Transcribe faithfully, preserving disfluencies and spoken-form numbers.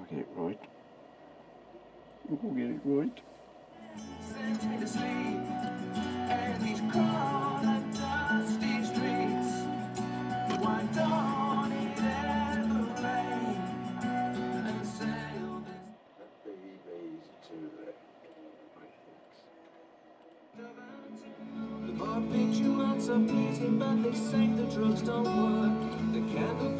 I'll get it right. We'll get it right. The bar picture not so pleasing, but they say the drugs don't work. The candle